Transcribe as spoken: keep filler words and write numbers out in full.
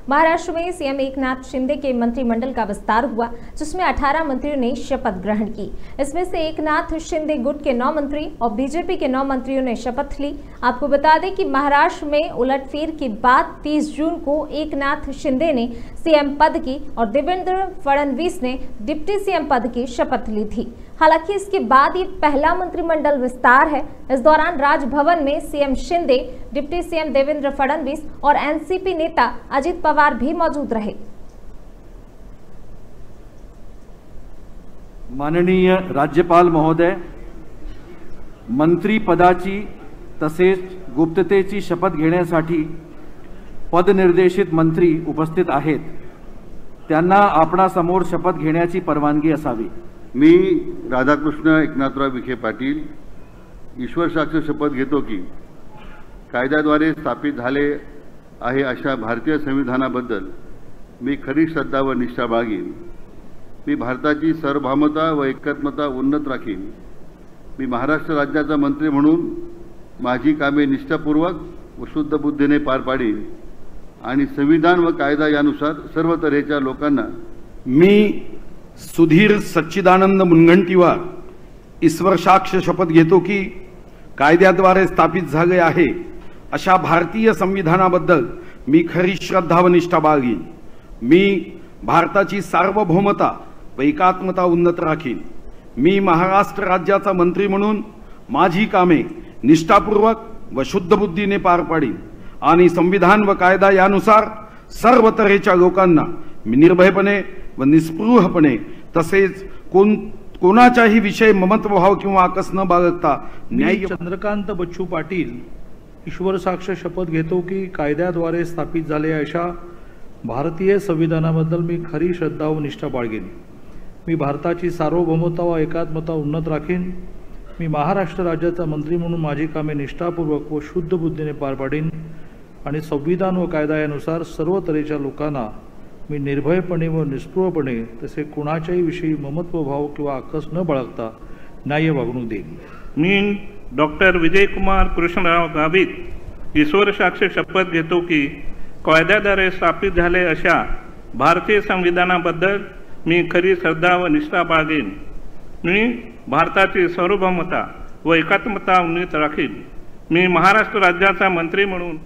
महाराष्ट्र में सीएम एकनाथ शिंदे के मंत्रिमंडल का विस्तार हुआ, जिसमें अठारह मंत्रियों ने शपथ ग्रहण की। इसमें से एकनाथ शिंदे गुट के नौ मंत्री और बीजेपी के नौ मंत्रियों ने शपथ ली। आपको बता दें कि महाराष्ट्र में उलटफेर के बाद तीस जून को एकनाथ शिंदे ने सीएम पद की और देवेंद्र फडणवीस ने डिप्टी सीएम पद की शपथ ली थी। हालांकि इसके बाद ये पहला मंत्रिमंडल विस्तार है। इस दौरान राजभवन में CM Shinde, deputy CM Devendra Fadnavis और एनसीपी नेता अजित पवार भी मौजूद रहे। माननीय राज्यपाल महोदय, मंत्री पदाची तसेच गुप्ततेची शपथ घेण्यासाठी पदनिर्देशित मंत्री उपस्थित आहेत। त्यांना आपणासमोर शपथ घेण्याची परवानगी असावी। मी राधाकृष्ण एकनाथराव विखे पाटील ईश्वर साक्ष शपथ घेतो की कायद्याद्वारे स्थापित झाले आहे अशा भारतीय संविधानाबद्दल मी खरी श्रद्धा व निष्ठा बाळगीन। मी भारताची सार्वभौमता व एकात्मता उन्नत राखीन। मी महाराष्ट्र राज्याचा मंत्री म्हणून माझी कामे निष्ठापूर्वक व शुद्ध बुद्धीने पार पाडीन आणि संविधान व कायदा यानुसार सर्व तऱ्हेच्या लोकांना मी सुधीर सच्चिदानंद मुनगंटीवार ईश्वर साक्ष शपथ घेतो की कायद्याद्वारे स्थापित झाले आहे अशा भारतीय संविधानाबद्दल मी खरी श्रद्धा व निष्ठा बाळगीन। मी भारताची सार्वभौमता व एकात्मता उन्नत राखीन। मी महाराष्ट्र राज्याचा मंत्री म्हणून माझी कामे निष्ठापूर्वक व शुद्ध बुद्धीने पार पाडीन आणि संविधान व कायदा यानुसार सर्व तऱ्हेच्या लोकांना मी निर्भयपणे व निस्पृहपणे तसेच कोण कोणाचाही विषय ममत्वभाव किंवा आकस न बाळगता न्याय। चंद्रकांत बच्चू पाटील ईश्वर साक्ष शपथ घेतो की कायद्याद्वारे स्थापित झाले अशा भारतीय संविधानाबद्दल मी खरी श्रद्धा व निष्ठा बाळगीन। मी भारताची सार्वभौमता व एकात्मता उन्नत राखीन। मी महाराष्ट्र राज्याचा मंत्री म्हणून माझी कामे निष्ठापूर्वक व शुद्ध बुद्धीने पार पाडीन आणि संविधान व कायदा यानुसार सर्व तऱ्हेच्या लोकांना मी निर्भयपणे व निस्पृहपणे तसे कुणाच्याही विषयी ममत्वभाव किंवा आकस न बाळगता न्याय्य वागणूक देईन। मी डॉक्टर विजयकुमार कृष्णराव गावित ईश्वर साक्ष शपथ घेतो की कायद्याद्वारे स्थापित झाले अशा भारतीय संविधानाबद्दल मी खरी श्रद्धा व निष्ठा बाळगीन। मी भारताची सार्वभौमता व एकात्मता उन्नत राखीन। मी महाराष्ट्र राज्याचा मंत्री म्हणून